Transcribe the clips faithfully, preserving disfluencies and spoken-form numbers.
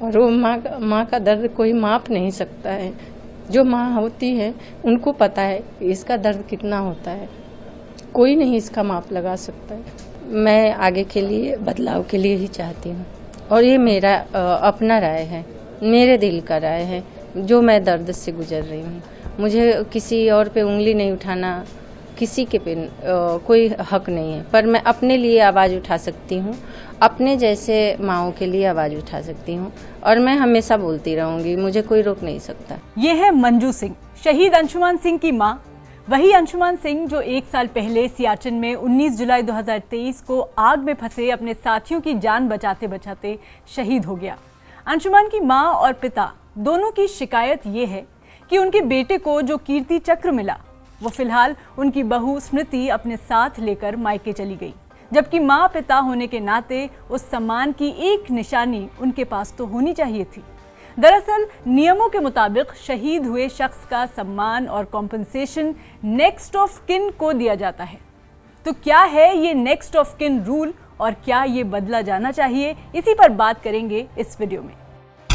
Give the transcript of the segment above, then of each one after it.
और वो माँ माँ का दर्द कोई माप नहीं सकता है। जो माँ होती है उनको पता है इसका दर्द कितना होता है, कोई नहीं इसका माप लगा सकता है। मैं आगे के लिए बदलाव के लिए ही चाहती हूँ और ये मेरा अपना राय है, मेरे दिल का राय है, जो मैं दर्द से गुजर रही हूँ। मुझे किसी और पे उंगली नहीं उठाना, किसी के पे कोई हक नहीं है, पर मैं अपने लिए आवाज़ उठा सकती हूँ, अपने जैसे माँओं के लिए आवाज़ उठा सकती हूँ और मैं हमेशा बोलती रहूँगी, मुझे कोई रोक नहीं सकता। ये है मंजू सिंह, शहीद अंशुमान सिंह की माँ। वही अंशुमान सिंह जो एक साल पहले सियाचिन में उन्नीस जुलाई दो हज़ार तेईस को आग में फंसे अपने साथियों की जान बचाते बचाते शहीद हो गया। अंशुमान की माँ और पिता दोनों की शिकायत ये है कि उनके बेटे को जो कीर्ति चक्र मिला वो फिलहाल उनकी बहू स्मृति अपने साथ लेकर मायके चली गई, जबकि माँ पिता होने के नाते उस सम्मान की एक निशानी उनके पास तो होनी चाहिए थी। दरअसल नियमों के मुताबिक शहीद हुए शख्स का सम्मान और कॉम्पनसेशन नेक्स्ट ऑफ किन को दिया जाता है। तो क्या है ये नेक्स्ट ऑफ किन रूल और क्या ये बदला जाना चाहिए, इसी पर बात करेंगे इस वीडियो में।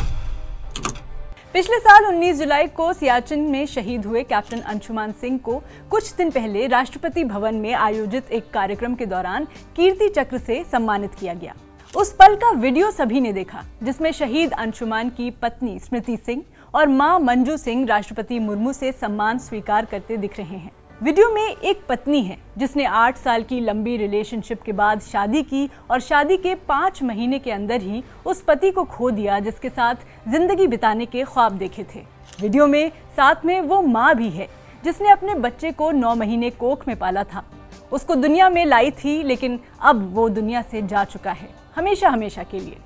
पिछले साल उन्नीस जुलाई को सियाचिन में शहीद हुए कैप्टन अंशुमान सिंह को कुछ दिन पहले राष्ट्रपति भवन में आयोजित एक कार्यक्रम के दौरान कीर्ति चक्र से सम्मानित किया गया। उस पल का वीडियो सभी ने देखा, जिसमें शहीद अंशुमान की पत्नी स्मृति सिंह और मां मंजू सिंह राष्ट्रपति मुर्मू से सम्मान स्वीकार करते दिख रहे हैं। वीडियो में एक पत्नी है जिसने आठ साल की लंबी रिलेशनशिप के बाद शादी की और शादी के पाँच महीने के अंदर ही उस पति को खो दिया जिसके साथ जिंदगी बिताने के ख्वाब देखे थे। वीडियो में साथ में वो माँ भी है जिसने अपने बच्चे को नौ महीने कोख में पाला था, उसको दुनिया में लाई थी, लेकिन अब वो दुनिया से जा चुका है हमेशा हमेशा के लिए।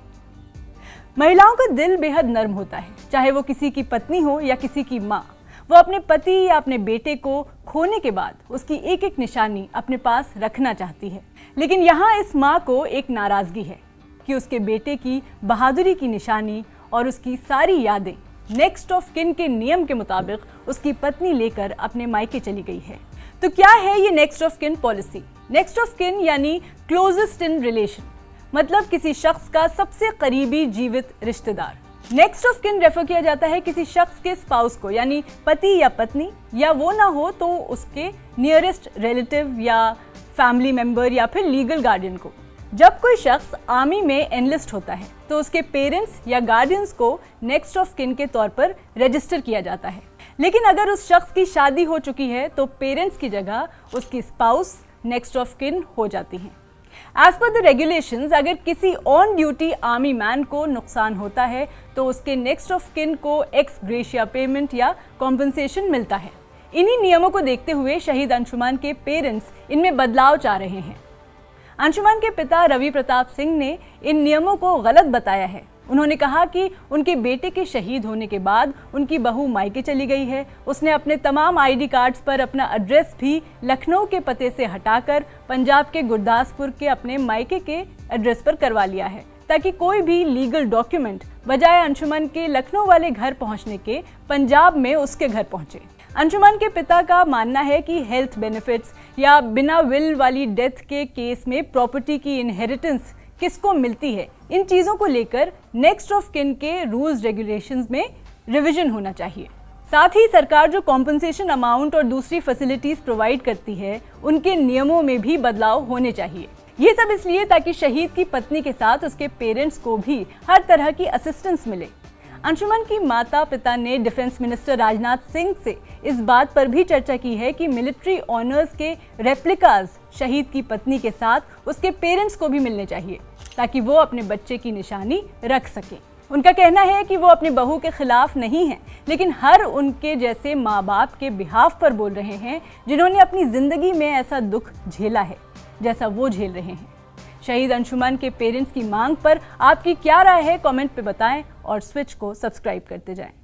महिलाओं का दिल बेहद नर्म होता है, चाहे वो किसी की पत्नी हो या किसी की माँ। वो अपने पति या अपने बेटे को खोने के बाद उसकी एक एक निशानी अपने पास रखना चाहती है, लेकिन यहाँ इस माँ को एक नाराजगी है कि उसके बेटे की बहादुरी की निशानी और उसकी सारी यादें नेक्स्ट ऑफ किन के नियम के मुताबिक उसकी पत्नी लेकर अपने मायके चली गई है। तो क्या है ये next of kin policy? Next of kin यानी क्लोजेस्ट इन रिलेशन, मतलब किसी शख्स का सबसे करीबी जीवित रिश्तेदार। नेक्स्ट ऑफ किन रेफर किया जाता है किसी शख्स के स्पाउस को, यानी पति या पत्नी, या वो ना हो तो उसके नियरेस्ट रिलेटिव या फैमिली मेंबर या फिर लीगल गार्डियन को। जब कोई शख्स आर्मी में एनलिस्ट होता है तो उसके पेरेंट्स या गार्डियंस को नेक्स्ट ऑफ किन के तौर पर रजिस्टर किया जाता है, लेकिन अगर उस शख्स की शादी हो चुकी है तो पेरेंट्स की जगह उसकी स्पाउस नेक्स्ट ऑफ किन हो जाती हैं। एज पर द रेगुलेशंस, अगर किसी ऑन ड्यूटी आर्मी मैन को नुकसान होता है तो उसके नेक्स्ट ऑफ किन को एक्स ग्रेशिया पेमेंट या कॉम्पनसेशन मिलता है। इन्हीं नियमों को देखते हुए शहीद अंशुमान के पेरेंट्स इनमें बदलाव चाह रहे हैं। अंशुमान के पिता रवि प्रताप सिंह ने इन नियमों को गलत बताया है। उन्होंने कहा कि उनके बेटे के शहीद होने के बाद उनकी बहू मायके चली गई है। उसने अपने तमाम आईडी कार्ड्स पर अपना एड्रेस भी लखनऊ के पते से हटाकर पंजाब के गुरदासपुर के अपने मायके के एड्रेस पर करवा लिया है, ताकि कोई भी लीगल डॉक्यूमेंट बजाय अंशुमान के लखनऊ वाले घर पहुंचने के पंजाब में उसके घर पहुंचे। अंशुमान के पिता का मानना है कि हेल्थ बेनिफिट्स या बिना विल वाली डेथ के केस में प्रॉपर्टी की इनहेरिटेंस किसको मिलती है, इन चीजों को लेकर नेक्स्ट ऑफ किन के रूल्स रेगुलेशंस में रिवीजन होना चाहिए। साथ ही सरकार जो कॉम्पनसेशन अमाउंट और दूसरी फैसिलिटीज प्रोवाइड करती है उनके नियमों में भी बदलाव होने चाहिए। ये सब इसलिए ताकि शहीद की पत्नी के साथ उसके पेरेंट्स को भी हर तरह की असिस्टेंस मिले। अंशुमान की माता पिता ने डिफेंस मिनिस्टर राजनाथ सिंह से इस बात पर भी चर्चा की है कि मिलिट्री ऑनर्स के रेप्लिकाज शहीद की पत्नी के साथ उसके पेरेंट्स को भी मिलने चाहिए, ताकि वो अपने बच्चे की निशानी रख सकें। उनका कहना है कि वो अपनी बहू के खिलाफ नहीं हैं, लेकिन हर उनके जैसे माँ बाप के बिहाफ पर बोल रहे हैं जिन्होंने अपनी जिंदगी में ऐसा दुख झेला है जैसा वो झेल रहे हैं। शहीद अंशुमान के पेरेंट्स की मांग पर आपकी क्या राय है, कमेंट पे बताएं और स्विच को सब्सक्राइब करते जाएं।